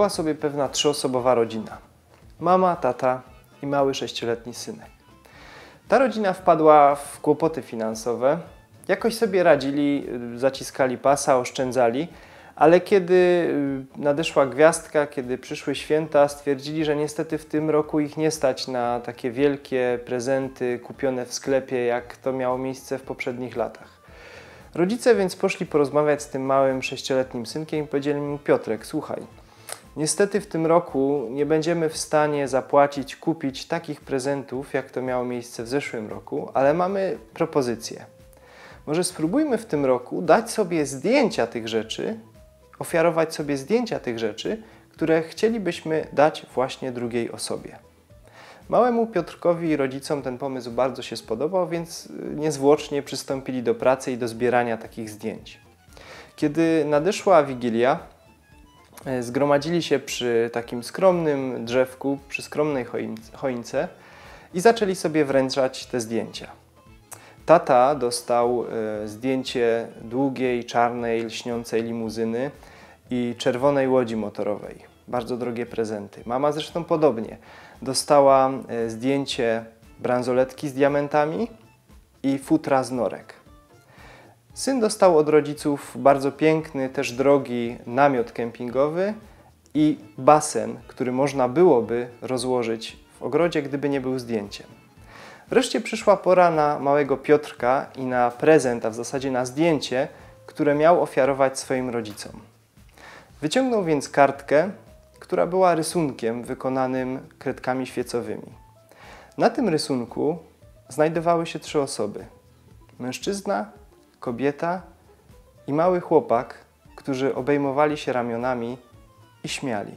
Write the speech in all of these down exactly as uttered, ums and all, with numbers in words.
Była sobie pewna trzyosobowa rodzina. Mama, tata i mały sześcioletni synek. Ta rodzina wpadła w kłopoty finansowe. Jakoś sobie radzili, zaciskali pasa, oszczędzali, ale kiedy nadeszła gwiazdka, kiedy przyszły święta, stwierdzili, że niestety w tym roku ich nie stać na takie wielkie prezenty kupione w sklepie, jak to miało miejsce w poprzednich latach. Rodzice więc poszli porozmawiać z tym małym sześcioletnim synkiem i powiedzieli mu: Piotrek, słuchaj, niestety w tym roku nie będziemy w stanie zapłacić, kupić takich prezentów, jak to miało miejsce w zeszłym roku, ale mamy propozycję. Może spróbujmy w tym roku dać sobie zdjęcia tych rzeczy, ofiarować sobie zdjęcia tych rzeczy, które chcielibyśmy dać właśnie drugiej osobie. Małemu Piotrkowi i rodzicom ten pomysł bardzo się spodobał, więc niezwłocznie przystąpili do pracy i do zbierania takich zdjęć. Kiedy nadeszła Wigilia, zgromadzili się przy takim skromnym drzewku, przy skromnej choince i zaczęli sobie wręczać te zdjęcia. Tata dostał zdjęcie długiej, czarnej, lśniącej limuzyny i czerwonej łodzi motorowej. Bardzo drogie prezenty. Mama zresztą podobnie. Dostała zdjęcie bransoletki z diamentami i futra z norek. Syn dostał od rodziców bardzo piękny, też drogi namiot kempingowy i basen, który można byłoby rozłożyć w ogrodzie, gdyby nie był zdjęciem. Wreszcie przyszła pora na małego Piotrka i na prezent, a w zasadzie na zdjęcie, które miał ofiarować swoim rodzicom. Wyciągnął więc kartkę, która była rysunkiem wykonanym kredkami świecowymi. Na tym rysunku znajdowały się trzy osoby. Mężczyzna, kobieta i mały chłopak, którzy obejmowali się ramionami i śmiali.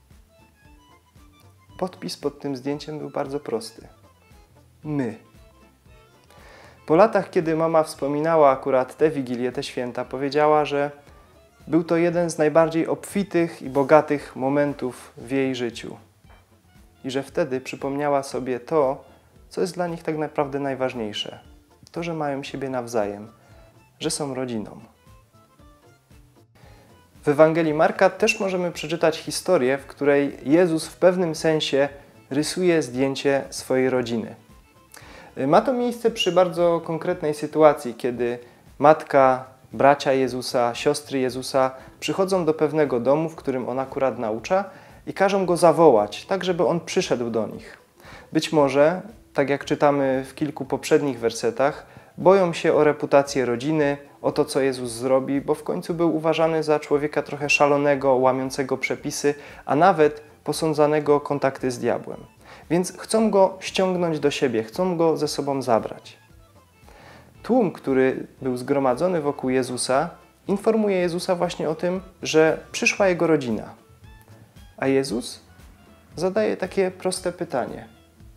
Podpis pod tym zdjęciem był bardzo prosty. My. Po latach, kiedy mama wspominała akurat te Wigilię, te święta, powiedziała, że był to jeden z najbardziej obfitych i bogatych momentów w jej życiu. I że wtedy przypomniała sobie to, co jest dla nich tak naprawdę najważniejsze. To, że mają siebie nawzajem, że są rodziną. W Ewangelii Marka też możemy przeczytać historię, w której Jezus w pewnym sensie rysuje zdjęcie swojej rodziny. Ma to miejsce przy bardzo konkretnej sytuacji, kiedy matka, bracia Jezusa, siostry Jezusa przychodzą do pewnego domu, w którym on akurat naucza i każą go zawołać, tak żeby on przyszedł do nich. Być może, tak jak czytamy w kilku poprzednich wersetach, boją się o reputację rodziny, o to, co Jezus zrobi, bo w końcu był uważany za człowieka trochę szalonego, łamiącego przepisy, a nawet posądzanego o kontakty z diabłem. Więc chcą go ściągnąć do siebie, chcą go ze sobą zabrać. Tłum, który był zgromadzony wokół Jezusa, informuje Jezusa właśnie o tym, że przyszła jego rodzina. A Jezus zadaje takie proste pytanie.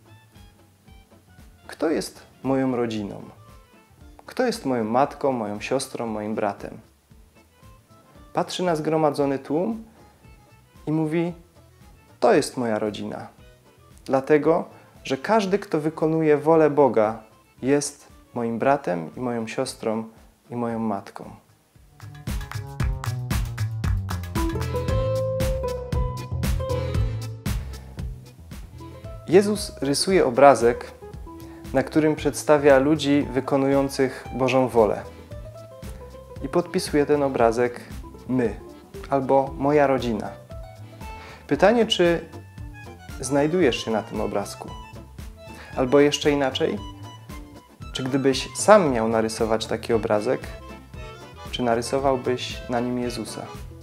Kto jest moją rodziną? Kto jest moją matką, moją siostrą, moim bratem? Patrzy na zgromadzony tłum i mówi: to jest moja rodzina. Dlatego, że każdy, kto wykonuje wolę Boga, jest moim bratem i moją siostrą i moją matką. Jezus rysuje obrazek, na którym przedstawia ludzi wykonujących Bożą wolę. I podpisuje ten obrazek my, albo moja rodzina. Pytanie, czy znajdujesz się na tym obrazku? Albo jeszcze inaczej, czy gdybyś sam miał narysować taki obrazek, czy narysowałbyś na nim Jezusa?